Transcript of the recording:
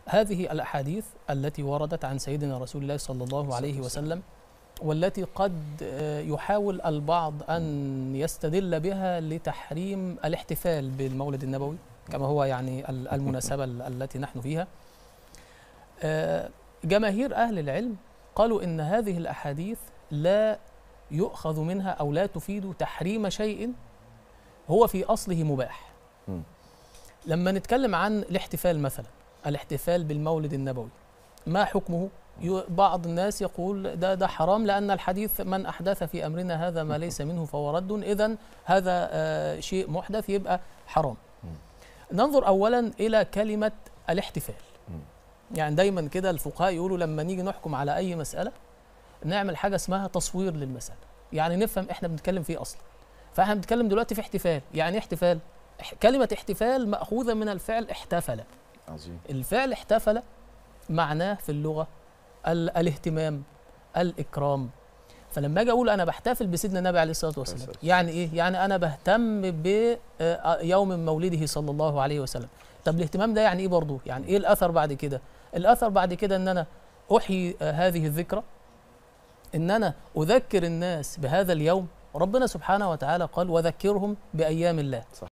هذه الأحاديث التي وردت عن سيدنا رسول الله صلى الله عليه وسلم، والتي قد يحاول البعض أن يستدل بها لتحريم الاحتفال بالمولد النبوي كما هو يعني المناسبة التي نحن فيها. جماهير أهل العلم قالوا إن هذه الأحاديث لا يؤخذ منها أو لا تفيد تحريم شيء هو في أصله مباح. لما نتكلم عن الاحتفال مثلا، الاحتفال بالمولد النبوي ما حكمه؟ بعض الناس يقول ده حرام، لأن الحديث من أحدث في أمرنا هذا ما ليس منه فهو رد، إذن هذا شيء محدث يبقى حرام. ننظر أولا إلى كلمة الاحتفال. يعني دايما كده الفقهاء يقولوا لما نيجي نحكم على أي مسألة نعمل حاجة اسمها تصوير للمسألة، يعني نفهم إحنا بنتكلم فيه أصلا. فإحنا بنتكلم دلوقتي في احتفال، يعني احتفال، كلمة احتفال مأخوذة من الفعل احتفل. عظيم. الفعل احتفل معناه في اللغة الاهتمام، الإكرام. فلما أجي أقول أنا بحتفل بسيدنا النبي عليه الصلاة والسلام، يعني إيه؟ يعني أنا بهتم بيوم مولده صلى الله عليه وسلم. طب الاهتمام ده يعني إيه برضه؟ يعني إيه الأثر بعد كده؟ الأثر بعد كده إن أنا أحيي هذه الذكرى، إن أنا أذكر الناس بهذا اليوم. ربنا سبحانه وتعالى قال وذكرهم بأيام الله.